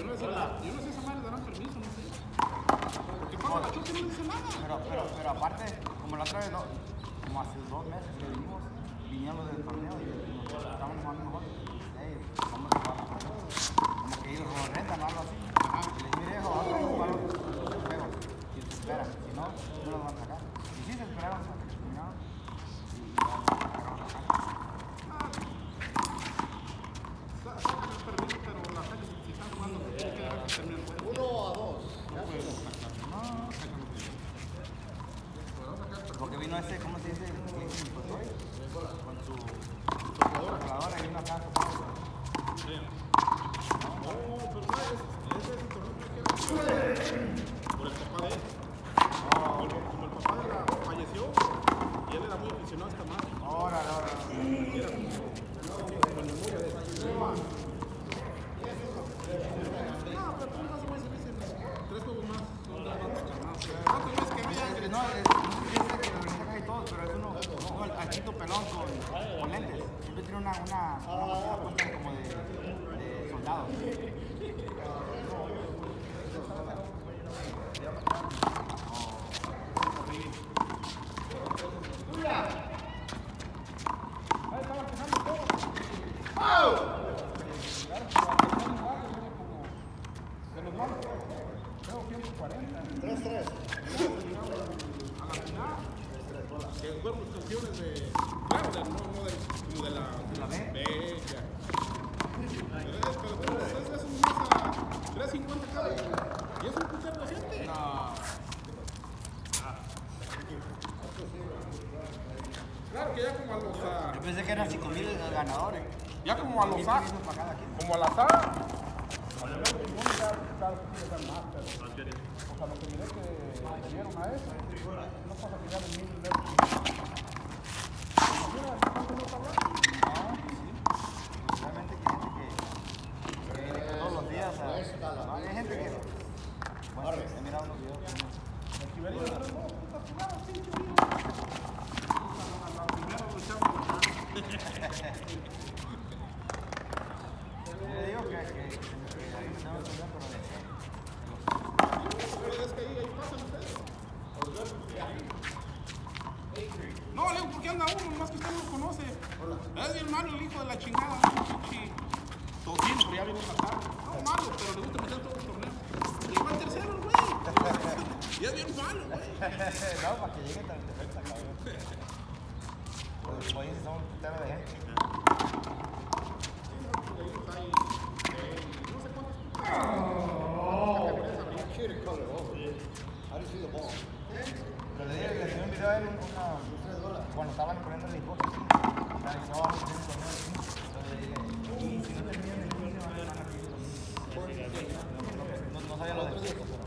yo no sé si esa madre darán permiso, no sé. Porque cuando la choque no dice nada. Pero aparte, como la otra vez, como hace 2 meses que vinieron los del torneo y nos estábamos jugando mejor. Hey, vamos a jugar. Como que ellos lo rentan o algo así. Y les mire, vamos a jugar los juegos. Y se esperan. Si no, no los van a sacar. Y sí se esperaron hasta que terminaron. Y vamos a sacar otra saca. Sacan el permiso, pero la saca si están jugando, tiene que dejar que termine el juego. 1 a 2. No puedo sacar. No, sacan los permisos. Porque vino ese, ¿cómo se dice? Pues hoy, con su calculadora y una casa. Sí. No, pero ese es el torneo que queda por el papá de él. Como el papá de la falleció, y él era muy aficionado a esta madre. Órale. Era como en memoria de él. No, pero tú no vas a decir 3 juegos más. Son 2 bandas carnadas. ¿Cuántos meses que había? No sé que lo saca y todo, pero es uno, al Chito Pelón con lentes. Siempre tiene una cuenta como de soldado. Que fueron los campeones de. Claro, no de la B. Ya. Pero es un más a 3.50 cada. ¿Y es un puchero de gente? No. Claro que ya como a los. Yo pensé que eran 5,000 ganadores. Ya como a los A. Como a las A. A nivel de mundo ya claro que sí están más, pero. Pues a lo que miré que le dieron a eso. No pasa que ya de 1,000 euros. Realmente que gente que todos los días hay gente que bueno, he mirado unos videos yo le digo que ahí me tengo que ver pero no, Leo, ¿por qué anda uno? Más que usted no lo conoce. Es bien malo el hijo de la chingada. Tocino, pero ya viene a matar. No, malo, pero le gusta meter todos los torneos. Llegó al tercero, güey. Y es bien malo, güey. no, para que llegue tan defensa, cabrón. Como dices, son un putero de gente. No sé cuántos. Cheated color over. I didn't see the ball. Pero le enseñé un video a él cuando estaban poniendo el hipótesis. Realizó algo que y si no terminan el inicio van a ganar. No sabía lo del tiempo, pero.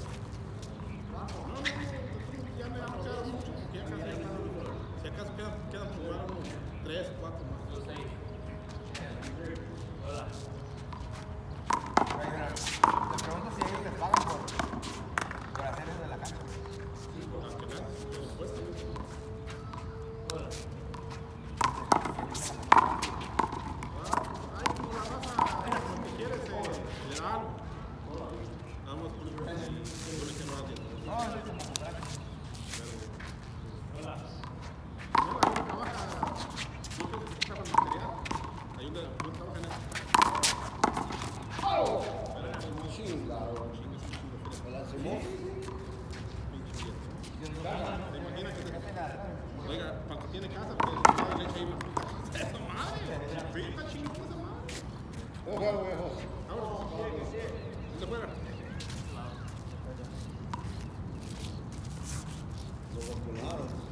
Ya me ha quedado mucho. Si acaso quedan por jugar unos 3 o 4 más. Hola. Te pregunto si ellos les pagan por hacer eso de la cancha. Sí, por las que vean, por supuesto. Hola. Ay, como la raza, lo que quiere le da algo. Vamos con el que no hace. No, es como comprar. Hola. No, ahí trabaja. Yo creo que trabaja en material. Ahí yo trabajo en eso. Oh! Machine, claro. ¿Te imaginas que oiga, para que tiene casa, pues le echa ahí la ¡esa madre! ¡Frita chingón esa madre! No juego, viejo. ¿Dónde juega? Lo vacunaron.